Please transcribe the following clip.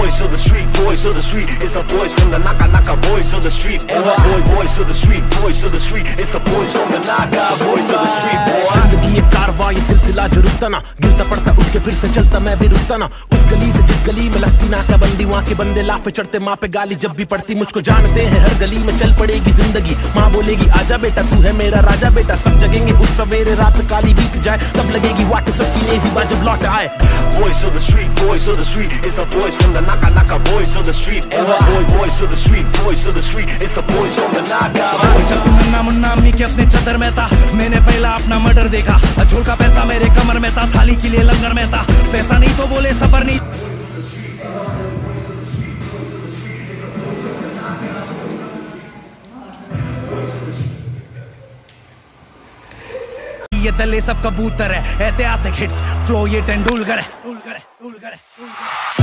voice of the street, voice of the street. It's the boys from the Naka Naka, voice of the street. Voice of the street, voice of the street. It's the boys from the Naka, voice of the street. जिंदगी एक कारवां ये सिलसिला जो रुकता ना, गिरता पड़ता उठ के फिर से चलता मैं भी रुकता ना। उस गली से जिस गली में लगती नाकाबंदी, वहाँ के बंदे लाफे चढ़ते माँ पे गाली जब भी पड़ती। मुझको जानते हैं हर गली में चल पड़ेगी जिंदगी। माँ बोलेगी आजा बेटा तू है मेरा राजा बेटा। सब जगेंगे उस सवेरे रात काली बीत जाए, तब लगेगी वाट सबकी नेज़ी जब लौट आए। Voice of the street, voice of the street. It's the boys from the Naka Naka, voice of the street. Voice of the street, voice of the street. It's the boys from the Naka. जब नन्ना मुन्ना अम्मी के अपने चदर में था, मैंने पहला अपना मर्डर देखा। झोल का पैसा मेरे कमर में था, थाली के लिए लंगर में था। पैसा नहीं तो बोले सफर नहीं। ये दले सब कबूतर है, ऐतिहासिक हिट्स फ्लो ये तेंदुलकर है।